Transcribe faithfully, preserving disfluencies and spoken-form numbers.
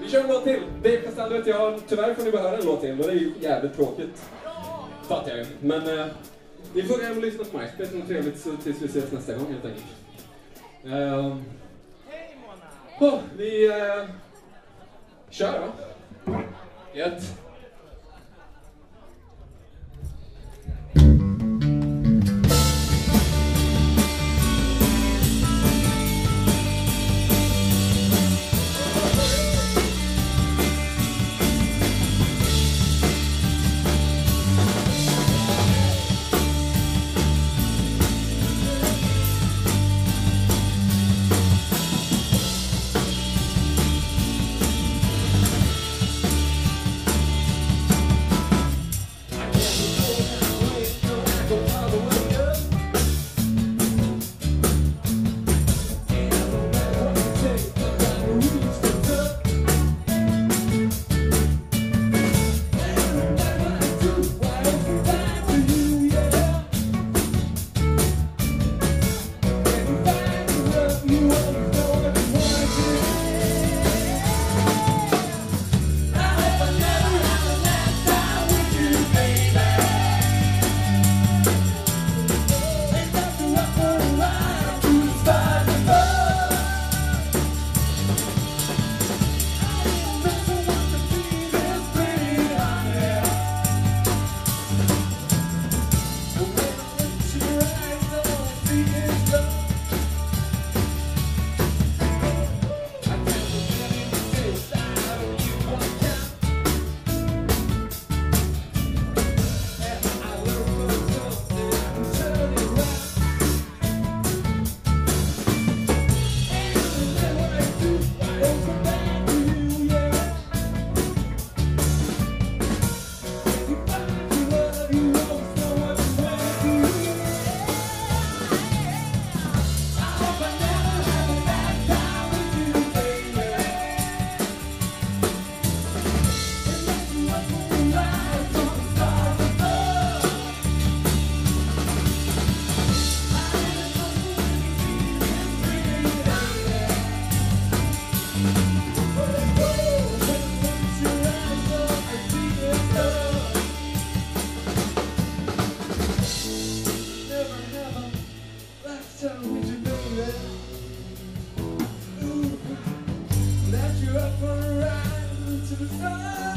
Vi kör en låt till. Det är Castaldo. Jag tyvärr får ni bara höra en låt till och det är ju jävligt tråkigt. Fattar jag ju. Men eh, vi får gärna lyssna på myspace. Det är trevligt så tills vi ses nästa gång helt enkelt. Uh, oh, vi uh, kör då. Gött. Let you up for a ride to the sun.